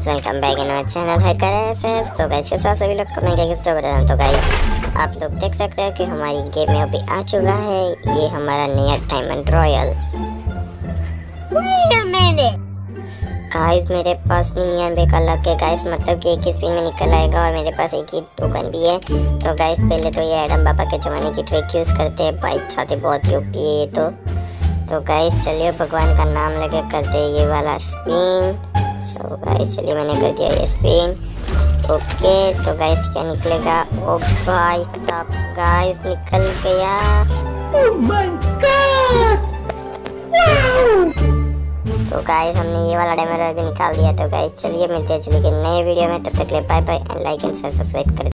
Guys, welcome back in our channel है करे। So guys के साथ सभी लोग कमेंट करके सब बता। तो गाइस आप लोग देख सकते हैं कि हमारी गेम में अभी आ चुका है ये हमारा नया डायमंड रॉयल। गाइस मेरे पास 99 का लक है गाइस, मतलब कि एक ही स्पिन में निकल आएगा और मेरे पास एक ही टोकन भी है। तो गाइस पहले तो ये एडम पापा के ज़माने की ट्रिक यूज़ करते हैं, बाइक छाते बहुत ही ओपी है ये तो गाइस चलिए भगवान का नाम लेके करते हैं ये वाला स्पिन। तो गाइस चलिए मैंने कर दिया ये स्पिन। ओके तो गाइस क्या निकलेगा? ओ भाई साहब गाइस निकल गया। Oh my god, wow! तो गाइस हमने ये वाला डायमंड भी निकाल दिया। तो गाइस चलिए मिलते हैं चलिए नए वीडियो में, तब तक के लिए bye bye and like and share subscribe कर